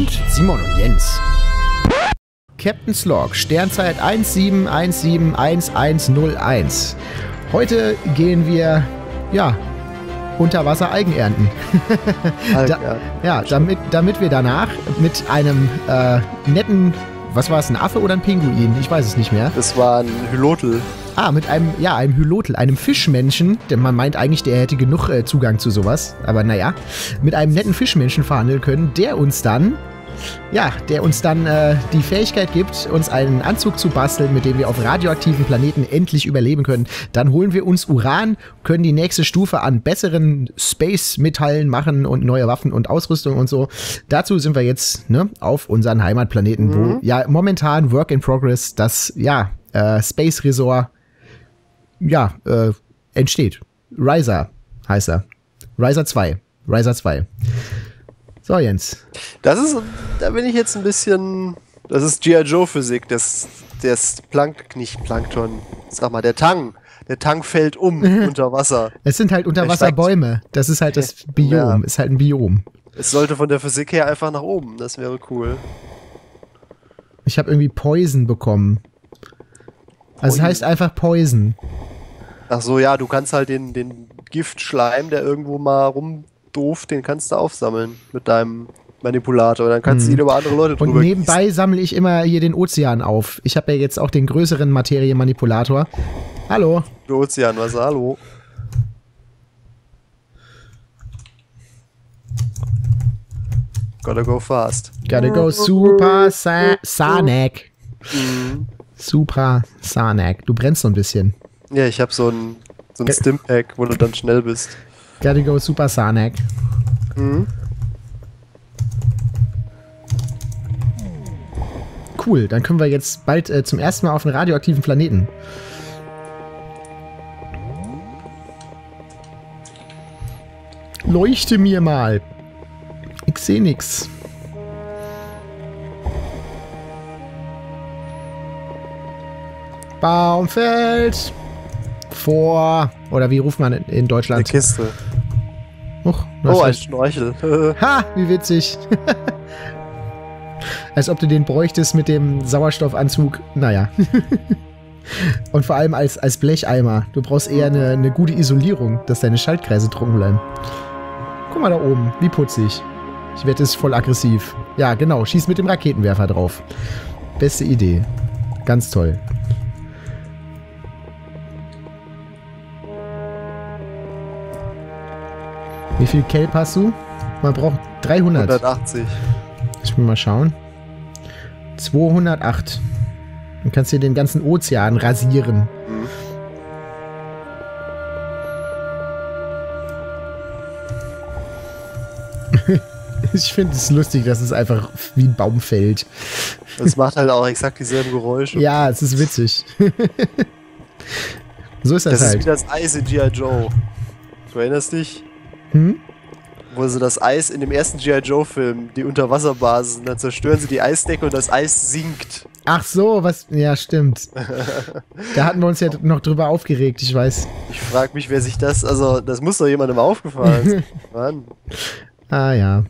und Simon und Jens. Captain's Log, Sternzeit 17171101. Heute gehen wir, ja, unter Wasser Algen ernten. Damit wir danach mit einem netten, was war es, ein Affe oder ein Pinguin? Ich weiß es nicht mehr. Das war ein Hylotl. Mit einem Hylotl, einem Fischmenschen, denn man meint eigentlich, der hätte genug Zugang zu sowas, aber naja, mit einem netten Fischmenschen verhandeln können, der uns dann die Fähigkeit gibt, uns einen Anzug zu basteln, mit dem wir auf radioaktiven Planeten endlich überleben können. Dann holen wir uns Uran, können die nächste Stufe an besseren Space-Metallen machen und neue Waffen und Ausrüstung und so. Dazu sind wir jetzt auf unseren Heimatplaneten, wo ja momentan Work in Progress das Space Resort entsteht. Riser heißt er. Riser 2. So, Jens. Da bin ich jetzt ein bisschen, das ist G.I. Joe Physik, das nicht Plankton, sag mal, der Tang fällt unter Wasser. Es sind halt Unterwasserbäume, das ist halt das Biom, ist halt ein Biom. Es sollte von der Physik her einfach nach oben, das wäre cool. Ich habe irgendwie Poison bekommen. Also es heißt einfach Poison. Ach so, ja, du kannst halt den Giftschleim, der irgendwo mal rumdooft, den kannst du aufsammeln mit deinem Manipulator. Dann kannst du ihn über andere Leute drüber Und nebenbei sammle ich immer hier den Ozean auf. Ich habe ja jetzt auch den größeren Materienmanipulator. Hallo. Der Ozeanwasser, hallo. Gotta go fast. Gotta go super Sonic. Super Sonic. Du brennst so ein bisschen. Ja, ich habe so ein Stimpack, wo du dann schnell bist. Gotta go super Sonic. Cool, dann können wir jetzt bald zum ersten Mal auf einen radioaktiven Planeten. Leuchte mir mal. Ich sehe nix. Baum fällt vor. Oder wie ruft man in Deutschland? Eine Kiste. Ein Schnorchel. Ha, wie witzig. Als ob du den bräuchtest mit dem Sauerstoffanzug. Naja. Und vor allem als Blecheimer. Du brauchst eher eine gute Isolierung, dass deine Schaltkreise trocken bleiben. Guck mal da oben, wie putzig. Ich wette, es ist voll aggressiv. Ja, genau, schieß mit dem Raketenwerfer drauf. Beste Idee. Ganz toll. Wie viel Kelp hast du? Man braucht 300. 180. Ich will mal schauen. 208. Dann kannst du den ganzen Ozean rasieren. Ich finde es lustig, dass es einfach wie ein Baum fällt. Das macht halt auch exakt dieselben Geräusche. Ja, es ist witzig. So ist das halt. Das ist wie das Eis in G.I. Joe. Du erinnerst dich? Wo sie das Eis in dem ersten G.I. Joe-Film, die Unterwasserbasis, und dann zerstören sie die Eisdecke und das Eis sinkt. Ach so, was? Ja, stimmt. Da hatten wir uns ja noch drüber aufgeregt, ich weiß. Ich frage mich, wer sich das muss doch jemandem aufgefallen sein. Mann. Ah, ja.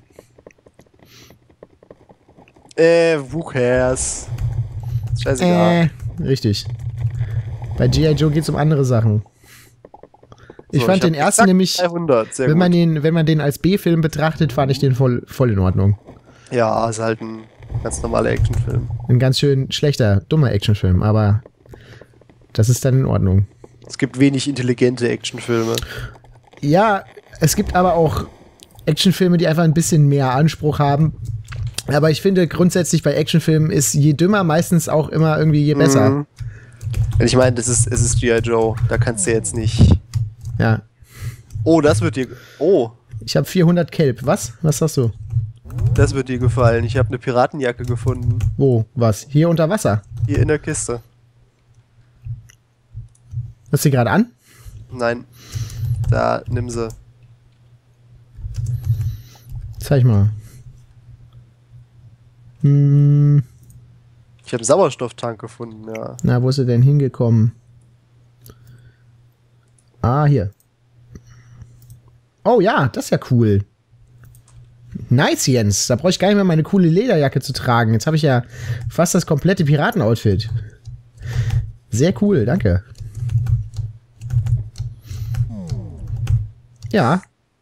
Who cares? Scheißegal. Richtig. Bei G.I. Joe geht's um andere Sachen. Ich fand den ersten nämlich, 300, wenn man den als B-Film betrachtet, fand ich den voll in Ordnung. Ja, ist halt ein ganz normaler Actionfilm. Ein ganz schön schlechter, dummer Actionfilm, aber das ist dann in Ordnung. Es gibt wenig intelligente Actionfilme. Ja, es gibt aber auch Actionfilme, die einfach ein bisschen mehr Anspruch haben. Aber ich finde grundsätzlich bei Actionfilmen ist je dümmer meistens auch immer irgendwie je besser. Ich meine, es ist G.I. Joe, da kannst du jetzt nicht... Ja. Oh, das wird dir... Oh. Ich habe 400 Kelp. Was? Was hast du? Das wird dir gefallen. Ich habe eine Piratenjacke gefunden. Wo? Was? Hier unter Wasser? Hier in der Kiste. Hast du die gerade an? Nein. Da, nimm sie. Zeig mal. Ich habe einen Sauerstofftank gefunden, ja. Na, wo ist er denn hingekommen? Ah, hier. Oh ja, das ist ja cool. Nice, Jens. Da brauche ich gar nicht mehr meine coole Lederjacke zu tragen. Jetzt habe ich ja fast das komplette Piratenoutfit. Sehr cool, danke. Ja.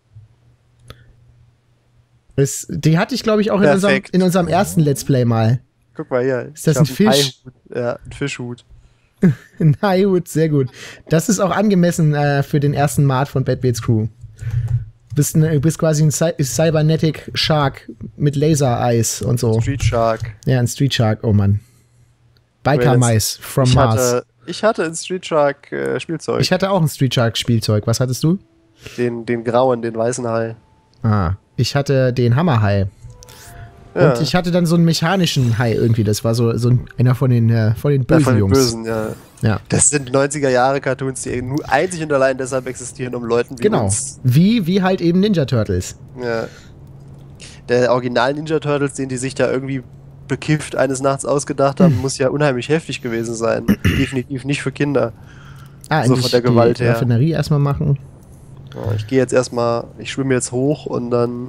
Die hatte ich, glaube ich, auch in unserem ersten Let's Play mal. Guck mal hier. Ist das ein Fisch? Ja, ein Fischhut. Ein Haihut, sehr gut. Das ist auch angemessen für den ersten Mart von Bad Beats Crew. Du bist quasi ein Cybernetic Shark mit Laser-Eyes und so. Street Shark. Ja, ein Street Shark, oh Mann. Biker Mice from Mars. Ich hatte ein Street Shark Spielzeug. Ich hatte auch ein Street Shark Spielzeug. Was hattest du? Den grauen, den weißen Hai. Ah, ich hatte den Hammerhai. Ja. Und ich hatte dann so einen mechanischen Hai irgendwie. Das war so einer von den bösen Jungs. Bösen, ja. Das sind 90er-Jahre-Cartoons, die nur einzig und allein deshalb existieren, um Leuten wie uns. Wie halt eben Ninja Turtles. Ja. Der Original Ninja Turtles, den die sich da irgendwie bekifft eines Nachts ausgedacht haben, muss ja unheimlich heftig gewesen sein. Definitiv nicht für Kinder. So von der Gewalt her. Raffinerie erstmal machen. Ja, ich gehe jetzt erstmal, ich schwimme jetzt hoch und dann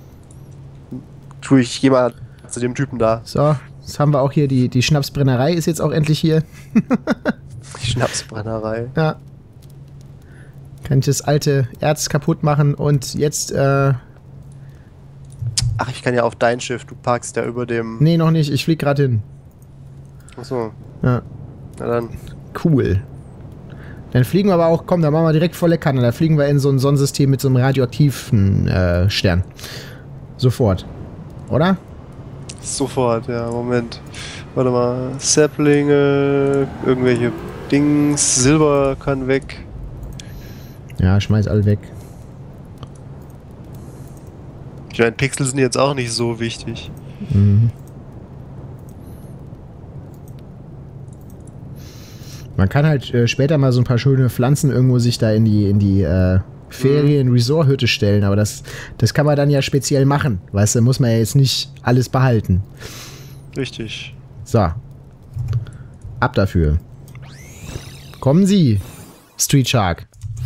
ich gehe mal zu dem Typen da. So, jetzt haben wir auch hier die Schnapsbrennerei ist jetzt auch endlich hier. Die Schnapsbrennerei. Ja. Kann ich das alte Erz kaputt machen und jetzt, Ach, ich kann ja auf dein Schiff, du parkst ja über dem... Nee, noch nicht, ich flieg gerade hin. Achso. Ja. Na dann. Cool. Dann fliegen wir aber auch, komm, da machen wir direkt volle Kanne. Da fliegen wir in so ein Sonnensystem mit so einem radioaktiven Stern. Sofort. Oder? Sofort, ja, Moment. Warte mal. Sapplinge, irgendwelche Dings, Silber kann weg. Ja, schmeiß alle weg. Ich meine, Pixel sind jetzt auch nicht so wichtig. Mhm. Man kann halt später mal so ein paar schöne Pflanzen irgendwo sich da in die Ferien-Resort-Hütte stellen, aber das kann man dann ja speziell machen. Weißt du, muss man ja jetzt nicht alles behalten. Richtig. So. Ab dafür. Kommen Sie, Street Shark.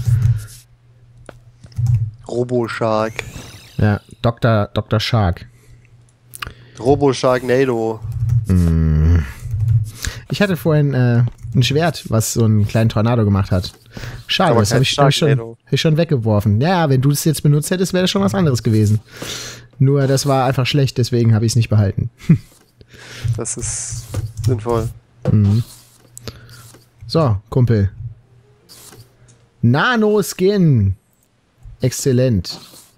Robo Shark. Ja, Dr. Shark. Robo Sharknado. Ich hatte vorhin ein Schwert, was so einen kleinen Tornado gemacht hat. Schade, das habe ich schon weggeworfen. Ja, wenn du es jetzt benutzt hättest, wäre das schon was anderes gewesen. Nur, das war einfach schlecht, deswegen habe ich es nicht behalten. Das ist sinnvoll. Mhm. So, Kumpel. Nano-Skin. Exzellent.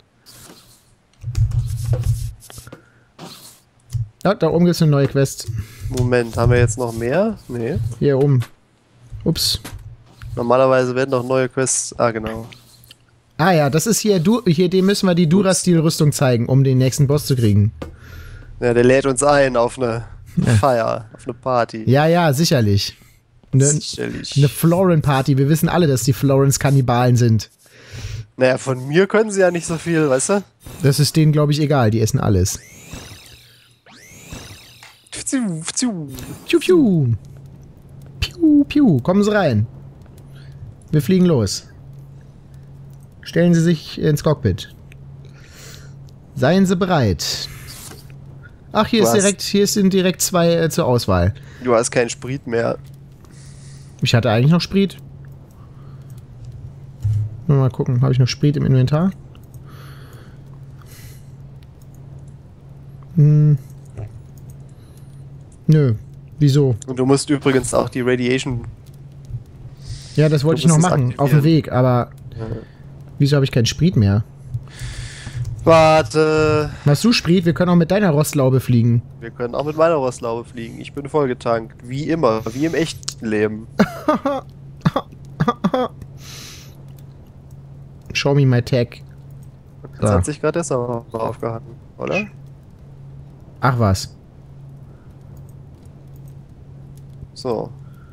Ja, da oben gibt es eine neue Quest. Moment, haben wir jetzt noch mehr? Nee. Hier oben. Ups. Normalerweise werden noch neue Quests... Ah, genau. Ah ja, das ist hier dem müssen wir die Durastil-Rüstung zeigen, um den nächsten Boss zu kriegen. Ja, der lädt uns ein auf eine Feier, auf eine Party. Ja, sicherlich. Eine Florin-Party. Wir wissen alle, dass die Florins Kannibalen sind. Naja, von mir können sie ja nicht so viel, weißt du? Das ist denen, glaube ich, egal. Die essen alles. Piu, piu. Piu, piu. Kommen Sie rein. Wir fliegen los. Stellen Sie sich ins Cockpit. Seien Sie bereit. Ach, hier sind direkt zwei zur Auswahl. Du hast keinen Sprit mehr. Ich hatte eigentlich noch Sprit. Mal gucken, habe ich noch Sprit im Inventar? Nö. Wieso? Und du musst übrigens auch die Radiation... Ja, das wollte ich noch machen, auf dem Weg, aber... Wieso habe ich keinen Sprit mehr? Warte. Hast du Sprit? Wir können auch mit deiner Rostlaube fliegen. Wir können auch mit meiner Rostlaube fliegen. Ich bin vollgetankt. Wie immer. Wie im echten Leben. Show me my tech. Das hat sich gerade erst noch aufgehangen, oder? Ach was. So.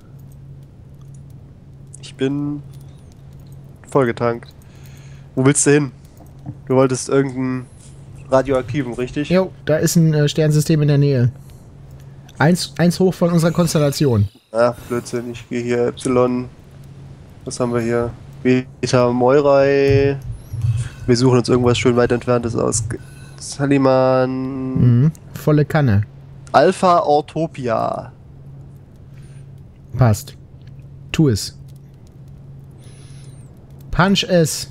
Ich bin vollgetankt. Wo willst du hin? Du wolltest irgendeinen radioaktiven, richtig? Jo, da ist ein Sternensystem in der Nähe. Eins hoch von unserer Konstellation. Ach, Blödsinn. Ich gehe hier Y. Was haben wir hier? Beta Moirai. Wir suchen uns irgendwas schön weit entferntes aus. Saliman. Volle Kanne. Alpha Ortopia. Passt. Tu es. Punch es.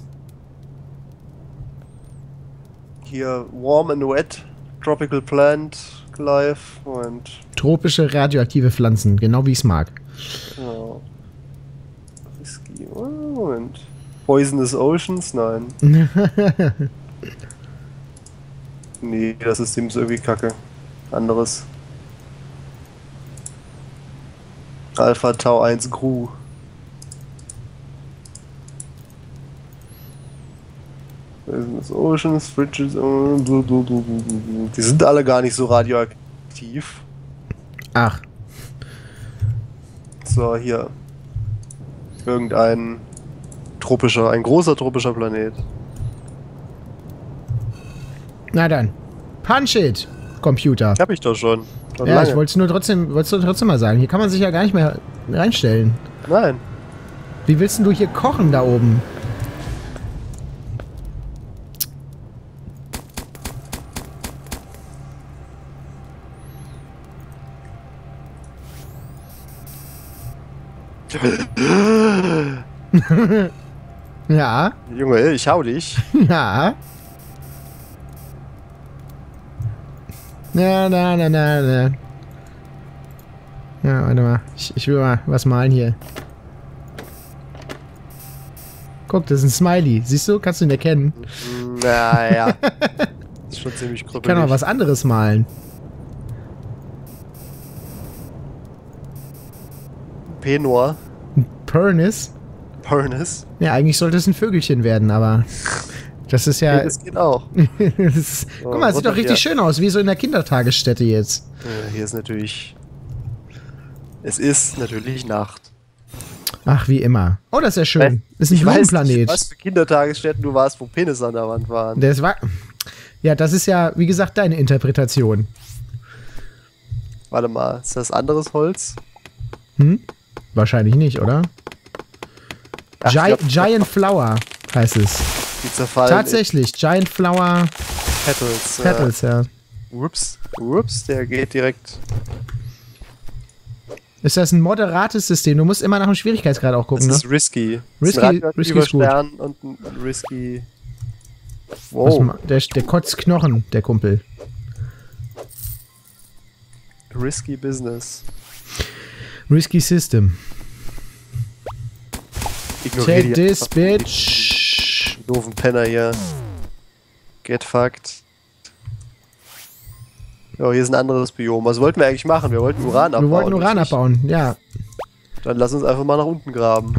Hier Warm and Wet. Tropical Plant. Life. Und. Tropische radioaktive Pflanzen. Genau wie ich es mag. Genau. Whisky. Moment. Poisonous Oceans? Nein. Nee, das ist ihm so irgendwie kacke. Anderes. Alpha Tau 1 Gru. Poisonous Oceans, Fridges. Die sind alle gar nicht so radioaktiv. Ach. So, hier. Irgendein ein großer tropischer Planet. Na dann. Punch it, Computer. Hab ich doch schon. Ja, lange. Ich wollte es nur trotzdem mal sagen. Hier kann man sich ja gar nicht mehr reinstellen. Nein. Wie willst denn du hier kochen da oben? Ja. Junge, ich hau dich. Ja. Na. Ja, warte mal. Ich will mal was malen hier. Guck, das ist ein Smiley. Siehst du? Kannst du ihn erkennen? Naja. Ist schon ziemlich krüppelig. Ich kann auch was anderes malen. Penor. Pernis? Pernis? Ja, eigentlich sollte es ein Vögelchen werden, aber das ist ja... Nee, das geht auch. Guck mal, sieht doch richtig schön aus, wie so in der Kindertagesstätte jetzt. Hier ist natürlich... Es ist natürlich Nacht. Ach, wie immer. Oh, das ist ja schön. Das ist ein Blumenplanet. Was für Kindertagesstätten du warst, wo Penisse an der Wand waren. Das war... Ja, das ist ja, wie gesagt, deine Interpretation. Warte mal, ist das anderes Holz? Wahrscheinlich nicht, oder? Giant Flower heißt es. Die zerfallen. Tatsächlich, Giant Flower Petals, ja. Ups, der geht direkt. Ist das ein moderates System? Du musst immer nach dem Schwierigkeitsgrad auch gucken, das ne? ist risky. Risky ist gut. Und ein risky... Wow. Der kotzt Knochen, der Kumpel. Risky Business. Risky System. Ignoriere Take this, bitch. Doofen Penner hier. Get fucked. Ja, hier ist ein anderes Biom. Was wollten wir eigentlich machen? Wir wollten Uran abbauen. Wir wollten Uran abbauen, ja. Dann lass uns einfach mal nach unten graben.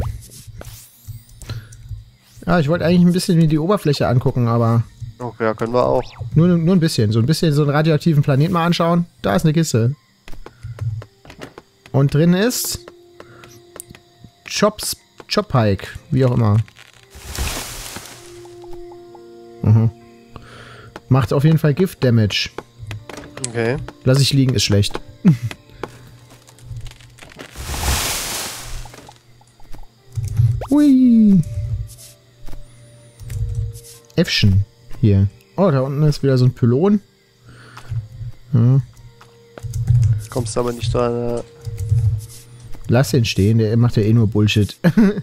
Ja, ich wollte eigentlich ein bisschen mir die Oberfläche angucken, aber... Okay, ja, können wir auch. Nur ein bisschen. So einen radioaktiven Planet mal anschauen. Da ist eine Kiste. Und drin ist... Chop-Pike, wie auch immer. Macht auf jeden Fall Gift-Damage. Okay. Lass ich liegen, ist schlecht. Hui. Äffchen. Hier. Oh, da unten ist wieder so ein Pylon. Ja. Kommst aber nicht dran. Lass den stehen, der macht ja eh nur Bullshit.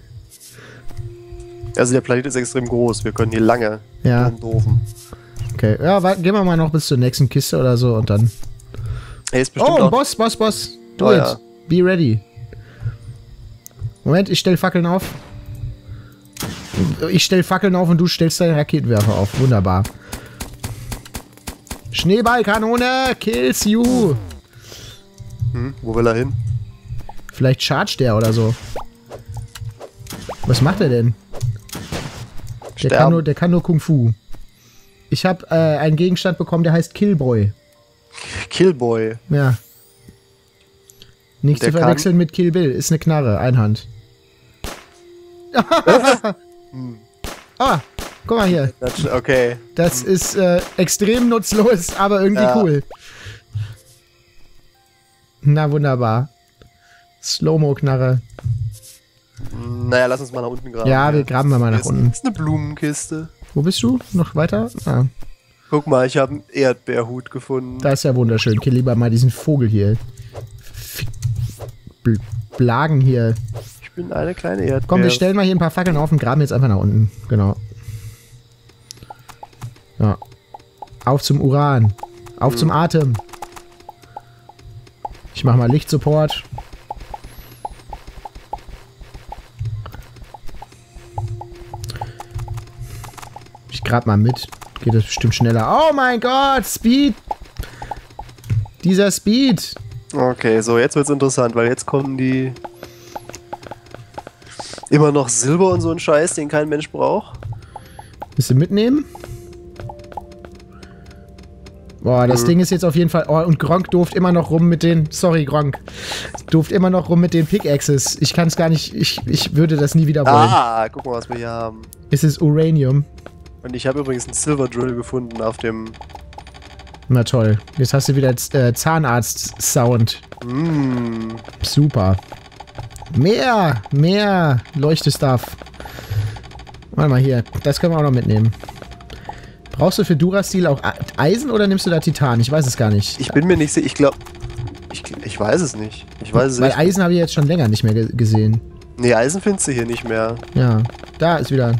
Also der Planet ist extrem groß, wir können hier lange doofen. Okay, ja, gehen wir mal noch bis zur nächsten Kiste oder so und dann... Hey, ist bestimmt Boss. Do it. Ja. Be ready. Moment, ich stell Fackeln auf. Ich stell Fackeln auf und du stellst deinen Raketenwerfer auf. Wunderbar. Schneeballkanone kills you. Wo will er hin? Vielleicht chargt der oder so. Was macht er denn? Der kann nur Kung Fu. Ich habe einen Gegenstand bekommen, der heißt Killboy. Killboy? Ja. Nicht zu verwechseln mit Kill Bill. Ist eine Knarre, Einhand. Ah, guck mal hier. Okay. Das ist extrem nutzlos, aber irgendwie cool. Na, wunderbar. Slow-Mo-Knarre. Naja, lass uns mal nach unten graben. Ja, wir graben mal nach unten. Das ist eine Blumenkiste. Wo bist du? Noch weiter? Ah. Guck mal, ich habe einen Erdbeerhut gefunden. Das ist ja wunderschön. Kill lieber mal diesen Vogel hier. Blagen hier. Ich bin eine kleine Erdbeere. Komm, wir stellen mal hier ein paar Fackeln auf und graben jetzt einfach nach unten. Genau. Ja. Auf zum Uran. Auf zum Atem. Ich mach mal Lichtsupport. Ich grab mal mit. Geht das bestimmt schneller. Oh mein Gott, Speed! Dieser Speed! Okay, so, jetzt wird's interessant, weil jetzt kommen die... Immer noch Silber und so ein Scheiß, den kein Mensch braucht. Willst du mitnehmen? Boah, das Ding ist jetzt auf jeden Fall... Oh, und Gronk durft immer noch rum mit den... Sorry, Gronk. Durft immer noch rum mit den Pickaxes. Ich kann es gar nicht... Ich würde das nie wieder wollen. Ah, guck mal, was wir hier haben. Es ist Uranium. Und ich habe übrigens einen Silver Drill gefunden auf dem... Na toll. Jetzt hast du wieder Zahnarzt-Sound. Super. Mehr Leuchtestuff. Warte mal hier. Das können wir auch noch mitnehmen. Brauchst du für Durasteel auch Eisen oder nimmst du da Titan? Ich weiß es gar nicht. Ich bin mir nicht sicher. Ich glaube... Ich weiß es nicht. Ich weiß es nicht. Weil Eisen habe ich jetzt schon länger nicht mehr gesehen. Nee, Eisen findest du hier nicht mehr. Ja. Da ist wieder...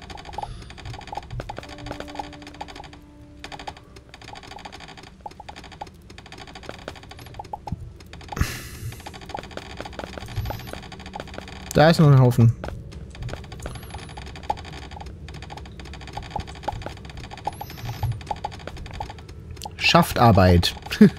Da ist noch ein Haufen. Schaftarbeit.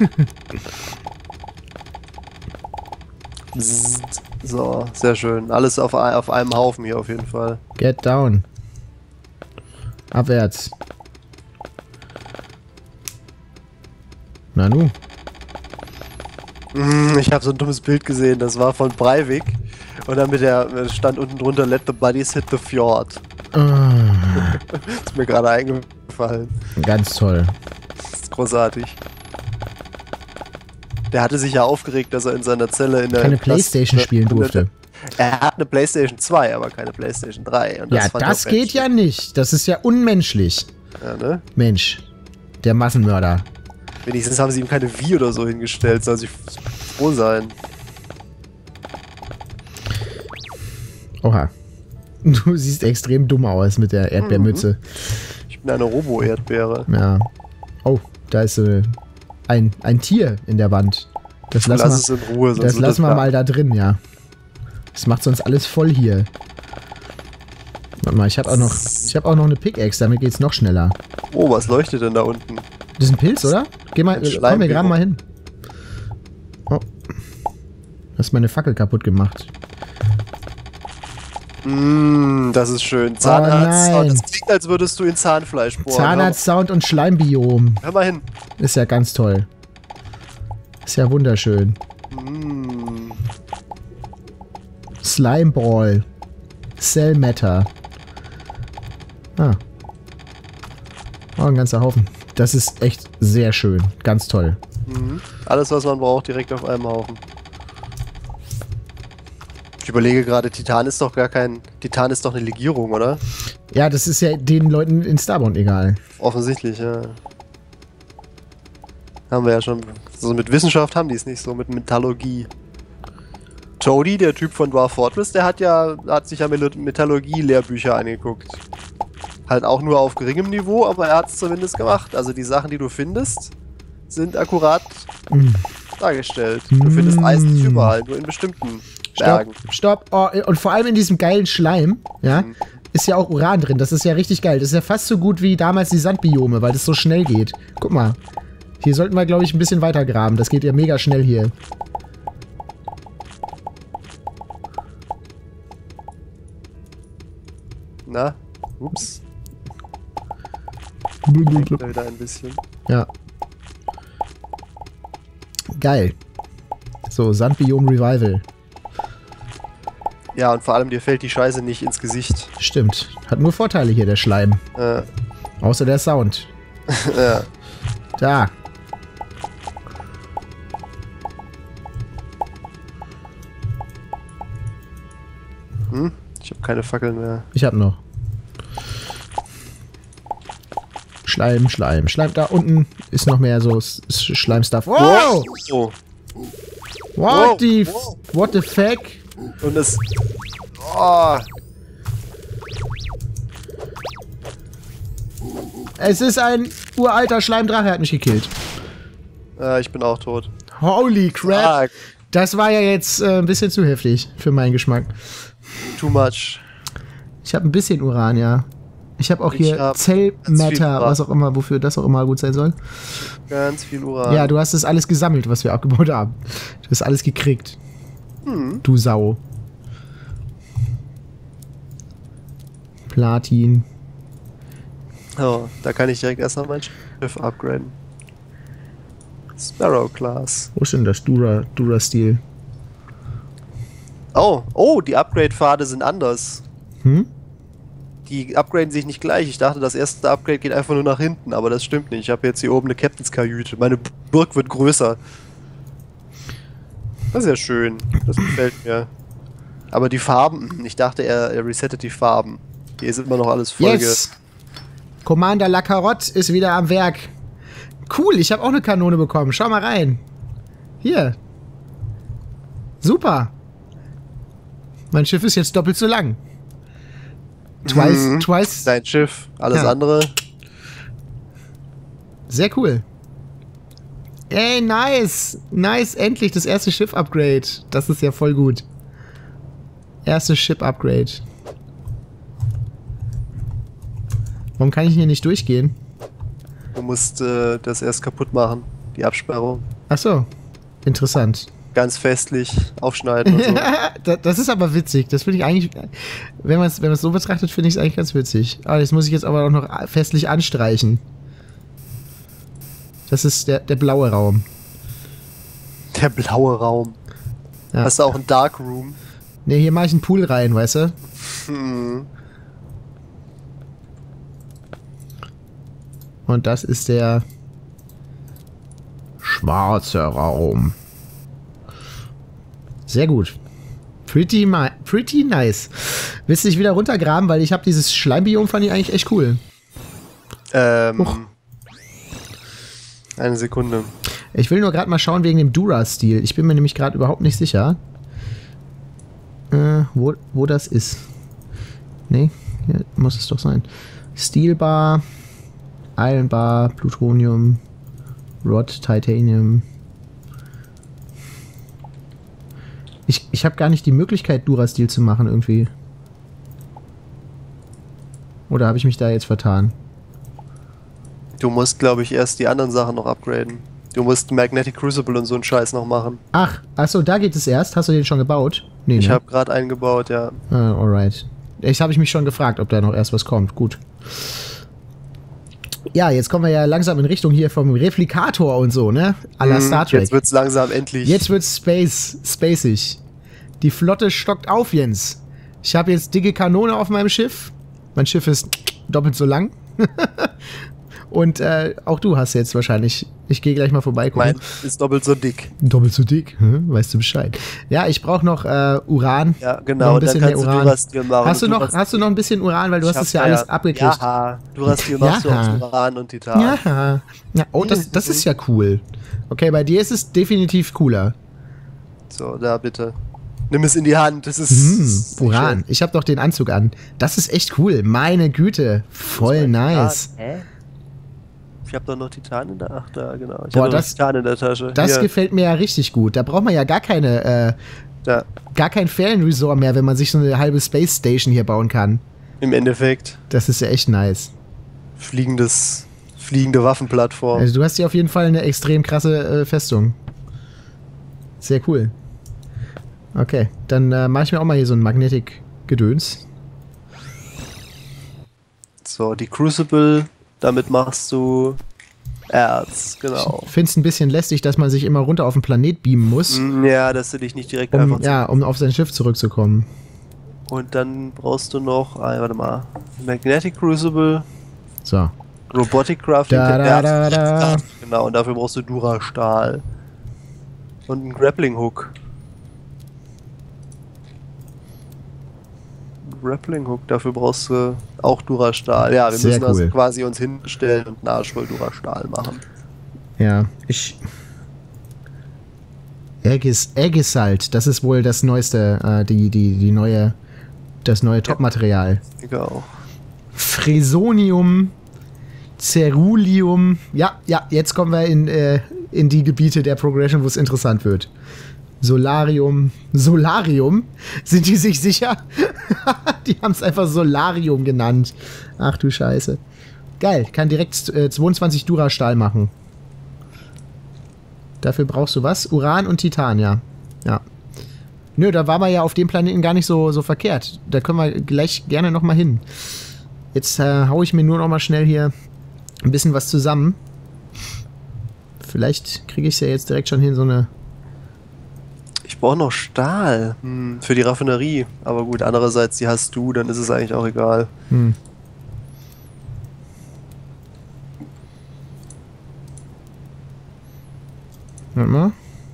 So, sehr schön. Alles auf einem Haufen hier auf jeden Fall. Get down. Abwärts. Nanu. Ich habe so ein dummes Bild gesehen, das war von Breivik. Und dann stand unten drunter, let the bodies hit the fjord. Ist mir gerade eingefallen. Ganz toll. Das ist großartig. Der hatte sich ja aufgeregt, dass er in seiner Zelle in der... keine Playstation spielen durfte. Er hat eine Playstation 2, aber keine Playstation 3. Und ja, das geht ja nicht. Das ist ja unmenschlich. Ja, ne? Mensch. Der Massenmörder. Wenigstens haben sie ihm keine Wii oder so hingestellt. Soll sie froh sein. Oha. Du siehst extrem dumm aus mit der Erdbeermütze. Ich bin eine Robo-Erdbeere. Ja. Oh, da ist ein Tier in der Wand. Das lassen es in Ruhe. Das lassen wir mal da drin, ja. Das macht sonst alles voll hier. Warte mal, ich habe auch noch eine Pickaxe, damit geht's noch schneller. Oh, was leuchtet denn da unten? Das ist ein Pilz, oder? Komm, wir graben mal hin. Oh. Du hast meine Fackel kaputt gemacht. Das ist schön. Zahnarzt-Sound. Das klingt, als würdest du in Zahnfleisch bohren. Zahnarzt-Sound und Schleimbiom. Hör mal hin. Ist ja ganz toll. Ist ja wunderschön. Slimeball. Cell Matter. Ah. Oh, ein ganzer Haufen. Das ist echt sehr schön. Ganz toll. Alles, was man braucht, direkt auf einem Haufen. Ich überlege gerade, Titan ist doch eine Legierung, oder? Ja, das ist ja den Leuten in Starbound egal. Offensichtlich, ja. Haben wir ja schon. So mit Wissenschaft haben die es nicht so, mit Metallurgie. Jody, der Typ von Dwarf Fortress, der hat sich ja Metallurgie-Lehrbücher angeguckt. Halt auch nur auf geringem Niveau, aber er hat es zumindest gemacht. Also die Sachen, die du findest, sind akkurat dargestellt. Du findest Eisen nicht überall, nur in bestimmten Bergen. Stopp. Oh, und vor allem in diesem geilen Schleim, ja, ist ja auch Uran drin. Das ist ja richtig geil. Das ist ja fast so gut wie damals die Sandbiome, weil das so schnell geht. Guck mal. Hier sollten wir, glaube ich, ein bisschen weiter graben. Das geht ja mega schnell hier. Na? Ups. Wieder ein bisschen. Ja. Geil. So, Sandbiom Revival. Ja, und vor allem dir fällt die Scheiße nicht ins Gesicht. Stimmt. Hat nur Vorteile hier, der Schleim. Außer der Sound. Ja. Da. Ich habe keine Fackeln mehr. Ich habe noch. Schleim. Da unten ist noch mehr so Schleimstuff. Wow! Oh. What the fuck? Und es... Oh. Es ist ein uralter Schleimdrache, er hat mich gekillt. Ich bin auch tot. Holy crap! Das war ja jetzt ein bisschen zu heftig für meinen Geschmack. Too much. Ich habe ein bisschen Uran, ja. Ich habe auch hier Zellmatter, was auch immer, wofür das auch immer gut sein soll. Ganz viel Uran. Ja, du hast das alles gesammelt, was wir abgebaut haben. Du hast alles gekriegt. Du Sau. Platin. Oh, da kann ich direkt erstmal mein Schiff upgraden. Sparrow Class. Wo ist denn das Dura-Stil? Oh, die Upgrade-Pfade sind anders. Die upgraden sich nicht gleich. Ich dachte, das erste Upgrade geht einfach nur nach hinten, aber das stimmt nicht. Ich habe jetzt hier oben eine Captain's-Kajüte. Meine Burg wird größer. Das ist ja schön. Das gefällt mir. Aber die Farben, ich dachte, er resettet die Farben. Hier ist immer noch alles voll. Yes! Commander La Carotte ist wieder am Werk. Cool, ich habe auch eine Kanone bekommen. Schau mal rein. Hier. Mein Schiff ist jetzt doppelt so lang. Twice. Dein Schiff, alles andere. Sehr cool. Ey, nice. Nice, endlich das erste Schiff-Upgrade. Das ist ja voll gut. Erstes Ship-Upgrade. Warum kann ich hier nicht durchgehen? Du musst das erst kaputt machen, die Absperrung. Ach so, interessant. Ganz festlich aufschneiden und so. Das ist aber witzig. Das finde ich eigentlich, wenn man es so betrachtet, finde ich es eigentlich ganz witzig. Aber das muss ich jetzt aber auch noch festlich anstreichen. Das ist der blaue Raum. Der blaue Raum. Ja. Hast du auch einen Dark Room? Ne, hier mache ich einen Pool rein, weißt du? Und das ist der schwarze Raum. Sehr gut. Pretty nice. Willst du dich wieder runtergraben? Weil ich habe dieses Schleimbiom, fand ich eigentlich echt cool. Eine Sekunde. Ich will nur gerade mal schauen wegen dem Dura-Stil. Ich bin mir nämlich gerade überhaupt nicht sicher, wo das ist. Nee, hier muss es doch sein. Steelbar, Ironbar, Plutonium, Rod, Titanium. Ich habe gar nicht die Möglichkeit, Dura-Stil zu machen irgendwie. Oder habe ich mich da jetzt vertan? Du musst, glaube ich, erst die anderen Sachen noch upgraden. Du musst Magnetic Crucible und so einen Scheiß noch machen. Achso, da geht es erst. Hast du den schon gebaut? Nee, ich habe gerade einen gebaut, ja. Alright. Ich habe mich schon gefragt, ob da noch erst was kommt. Gut. Ja, jetzt kommen wir ja langsam in Richtung hier vom Replikator und so, ne? À la Star Trek. Jetzt wird's langsam endlich. Jetzt wird's spacig. Die Flotte stockt auf, Jens. Ich habe jetzt dicke Kanone auf meinem Schiff. Mein Schiff ist doppelt so lang. Und auch du hast jetzt wahrscheinlich... Ich gehe gleich mal vorbeigucken. Mein ist doppelt so dick. Doppelt so dick? Weißt du Bescheid. Ja, ich brauche noch Uran. Ja, genau. Noch ein bisschen mehr Uran. Machen. Hast du noch ein bisschen Uran? Weil du hast das ja alles abgekriegt. Ja, Durastil machst du aus Uran und Titan. Ja. Oh, das ist ja cool. Okay, bei dir ist es definitiv cooler. So, da bitte. Nimm es in die Hand. Das ist Uran. Schön. Ich habe doch den Anzug an. Das ist echt cool. Meine Güte. Voll nice. Hä? Ich habe doch noch Titan in der... Ach, da, genau. Ich habe noch Titan in der Tasche. Das gefällt mir ja richtig gut. Da braucht man ja gar keine... gar kein Ferienresort mehr, wenn man sich so eine halbe Space Station hier bauen kann. Im Endeffekt. Das ist ja echt nice. Fliegende Waffenplattform. Also du hast hier auf jeden Fall eine extrem krasse Festung. Sehr cool. Okay, dann mache ich mir auch mal hier so ein Magnetic-Gedöns. So, die Crucible... Damit machst du Erz, genau. Ich finde es ein bisschen lästig, dass man sich immer runter auf den Planet beamen muss. Ja, dass du dich nicht direkt einfach... Ja, um auf sein Schiff zurückzukommen. Und dann brauchst du noch... warte mal. Magnetic Crucible. So. Robotic Crafting. Da. Genau, und dafür brauchst du Dura-Stahl. Und einen Grappling Hook. Grappling Hook. Dafür brauchst du auch Durastahl. Ja, wir müssen also quasi uns hinstellen und einen Arsch voll Durastahl machen. Ja, Ägisalt, das ist wohl das neueste, das neue Top-Material. Ich auch. Fresonium, Ceruleum. Ja, jetzt kommen wir in die Gebiete der Progression, wo es interessant wird. Solarium. Sind die sich sicher? Die haben es einfach Solarium genannt. Ach du Scheiße. Geil, kann direkt 22 Durastahl machen. Dafür brauchst du was? Uran und Titan, ja. Nö, da war man ja auf dem Planeten gar nicht so verkehrt. Da können wir gleich gerne nochmal hin. Jetzt hau ich mir nur nochmal schnell hier ein bisschen was zusammen. Vielleicht kriege ich es ja jetzt direkt schon hin, so eine... Ich brauche noch Stahl für die Raffinerie. Aber gut, andererseits, die hast du, dann ist es eigentlich auch egal. Warte mal.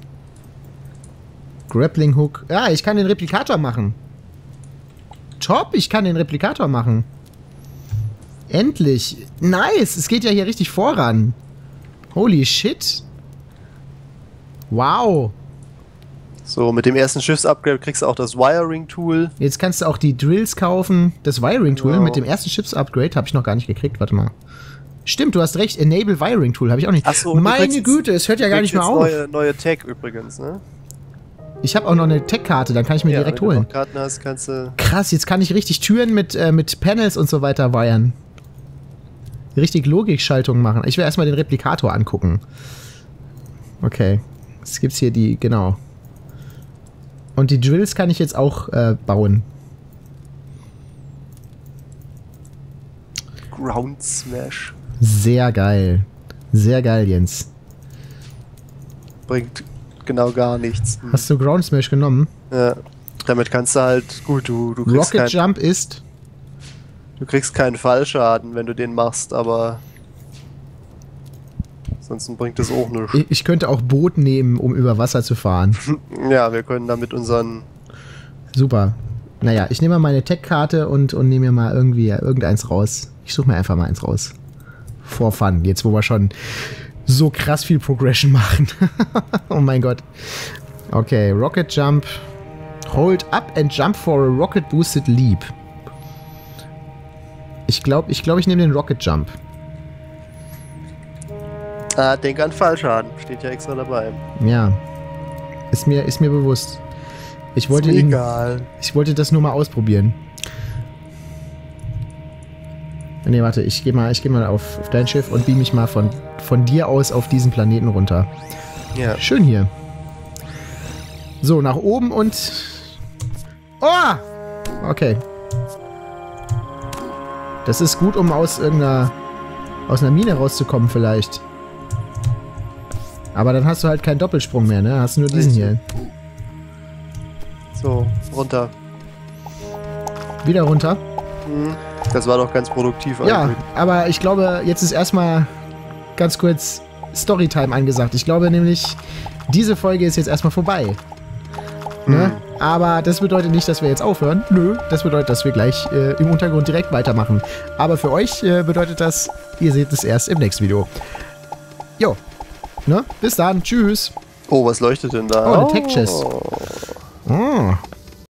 Grappling Hook. Ja, ich kann den Replikator machen. Top, ich kann den Replikator machen. Endlich. Nice, es geht ja hier richtig voran. Holy shit. Wow. So, mit dem ersten Schiffsupgrade kriegst du auch das Wiring-Tool. Jetzt kannst du auch die Drills kaufen. Das Wiring-Tool mit dem ersten Schiffsupgrade habe ich noch gar nicht gekriegt. Warte mal. Stimmt, du hast recht. Enable Wiring Tool habe ich auch nicht. Achso, meine Güte, es hört ja gar nicht mehr auf. Neue Tech übrigens, ne? Ich habe auch noch eine Tech-Karte, dann kann ich mir direkt holen. Wenn du Karten hast, kannst du... Krass, jetzt kann ich richtig Türen mit Panels und so weiter wiren. Richtig Logikschaltungen machen. Ich will erstmal den Replikator angucken. Okay. Jetzt gibt's hier die, genau. Und die Drills kann ich jetzt auch bauen. Ground Smash. Sehr geil. Sehr geil, Jens. Bringt genau gar nichts. Hast du Ground Smash genommen? Ja. Damit kannst du halt... Gut, du kriegst Rocket Jump ist... Du kriegst keinen Fallschaden, wenn du den machst, aber... Ansonsten bringt es auch nichts. Ich könnte auch Boot nehmen, um über Wasser zu fahren. Ja, wir können damit unseren... Super. Naja, ich nehme mal meine Tech-Karte und nehme mir mal irgendwie irgendeins raus. Ich suche mir einfach mal eins raus. For fun. Jetzt, wo wir schon so krass viel Progression machen. Oh mein Gott. Okay, Rocket Jump. Hold up and jump for a rocket boosted leap. Ich glaube, ich nehme den Rocket Jump. Denk an Fallschaden. Steht ja extra dabei. Ja. Ist mir bewusst. Ich wollte das nur mal ausprobieren. Nee, warte, ich geh mal auf dein Schiff und beam mich mal von dir aus auf diesen Planeten runter. Ja. Schön hier. So, nach oben und... Oh! Okay. Das ist gut, um aus einer Mine rauszukommen vielleicht. Aber dann hast du halt keinen Doppelsprung mehr, ne? Hast du nur diesen hier. So, runter. Wieder runter? Das war doch ganz produktiv. Ja, eigentlich. Aber ich glaube, jetzt ist erstmal ganz kurz Storytime angesagt. Ich glaube nämlich, diese Folge ist jetzt erstmal vorbei. Ne? Aber das bedeutet nicht, dass wir jetzt aufhören. Nö, das bedeutet, dass wir gleich im Untergrund direkt weitermachen. Aber für euch bedeutet das, ihr seht es erst im nächsten Video. Jo. Ne? Bis dann. Tschüss. Oh, was leuchtet denn da? Oh, eine Tech-Chest. Oh.